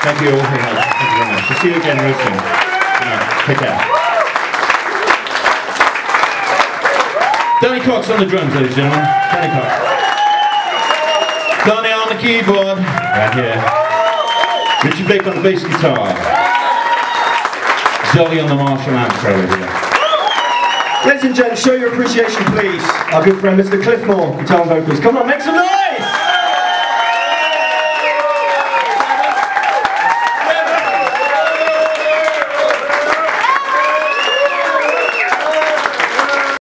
Thank you all for your help. Thank you very much. We'll see you again real soon. Good night. Take care. Danny Cox on the drums, ladies and gentlemen. Danny Cox. Donnie on the keyboard, right here. Richard Blake on the bass guitar. Zoe on the Marshall amp over here. Ladies and gents, show your appreciation please. Our good friend Mr. Cliff Moore, guitar and vocals. Come on, make some noise!